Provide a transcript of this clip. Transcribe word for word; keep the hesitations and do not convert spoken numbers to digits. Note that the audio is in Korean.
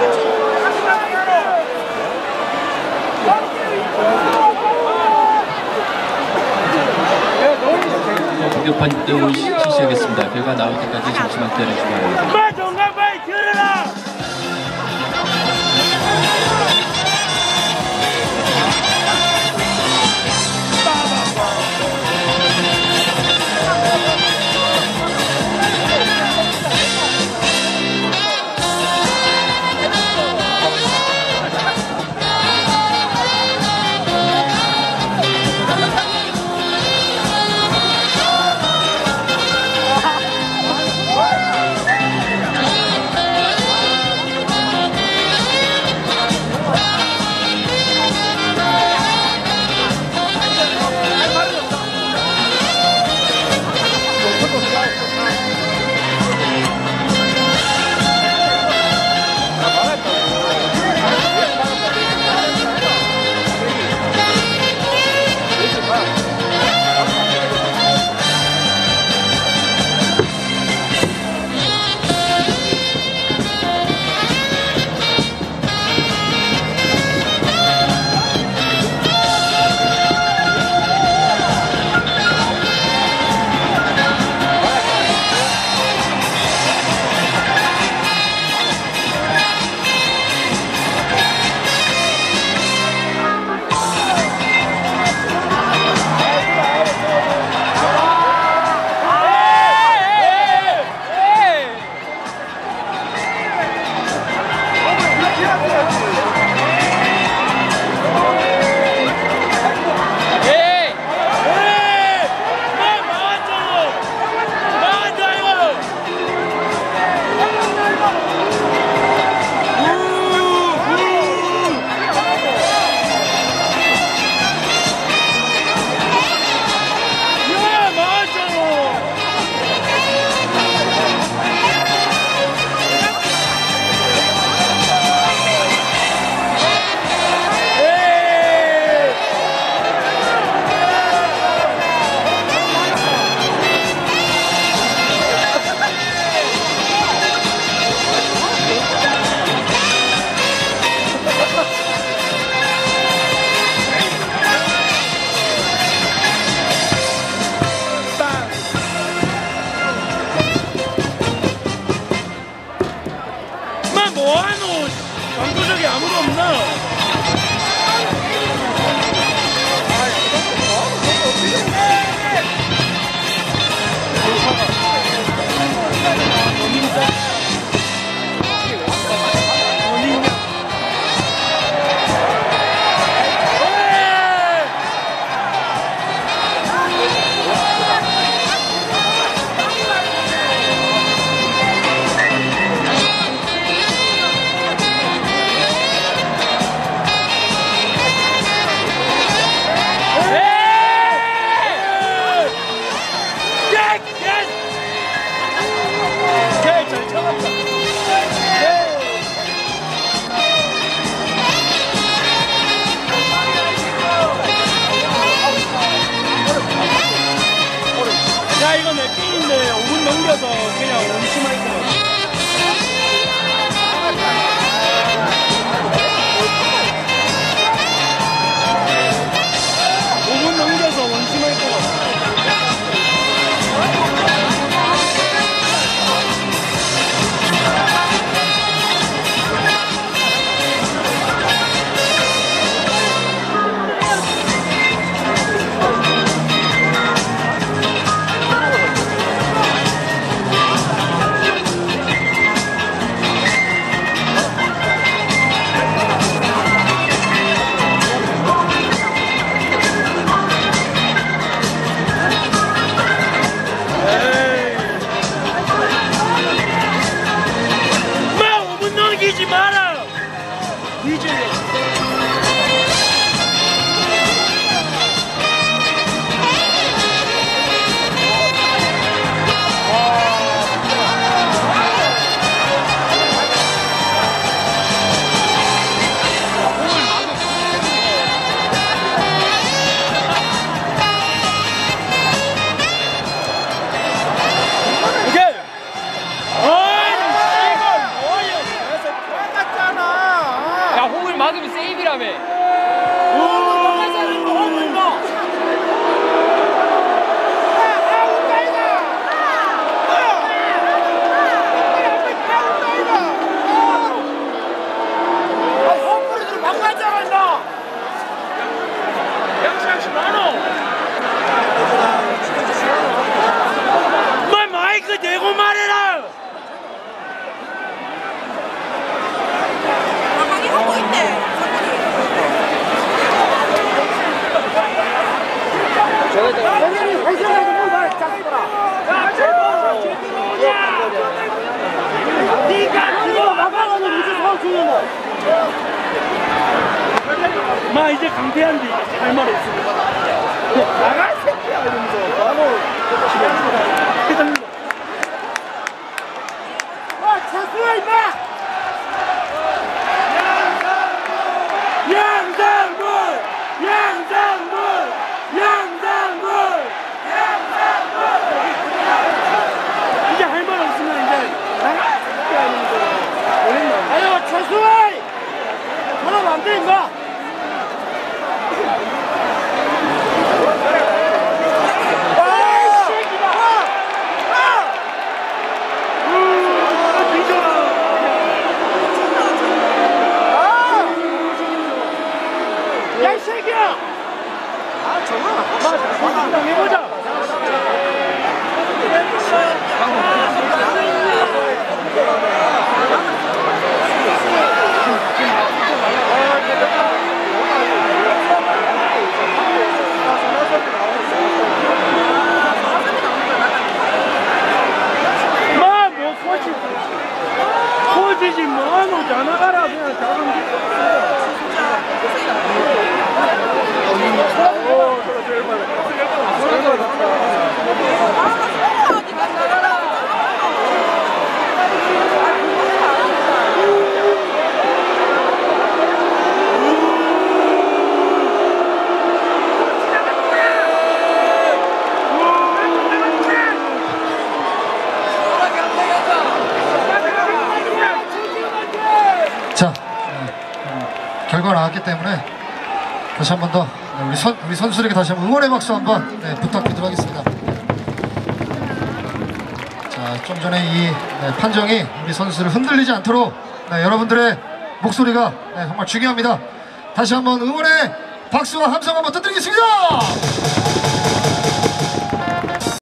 공격판 내용을 실시하겠습니다. 결과 나올 때까지 잠시만 기다려주시기 바랍니다. 뭐하노? 광고적이 아무도 없나? 야, 이거 내 게임인데 오 분 넘겨서 그냥 원심할 것 같아. 오 분 넘겨서 원심할 것 같아. 시험에. 마이크 대고 말해라. 가만히 하고 있네. 당연히 회사에서 말 잡거라. 야, 제발 제대로 오냐. 네가 그거 막아가지고 무슨 사업 중이냐. 마 이제 강태한데 할 말 없으니까 나갈 새끼야 이러면서 바로 회장님. 아 차수야 임마. 양상물 양상물 양상물 양상물 이제 할 말 없으면 이제 나갈 새끼야 이러면서 아유 차수야 그러면 안 돼 임마. 야, 이 새끼야! 아, 정아! 맞아, 해보자! 마, 뭐, 코치. 코치지, 뭐, 너 전화가라, 그냥 작은 게. 자, 결과가 나왔기 때문에 다시 한 번 더 우리, 선, 우리 선수들에게 다시 한번 응원의 박수 한번 네, 부탁드리도록 하겠습니다. 자, 좀 전에 이 네, 판정이 우리 선수를 흔들리지 않도록 네, 여러분들의 목소리가 네, 정말 중요합니다. 다시 한번 응원의 박수와 함성 한번 터뜨리겠습니다.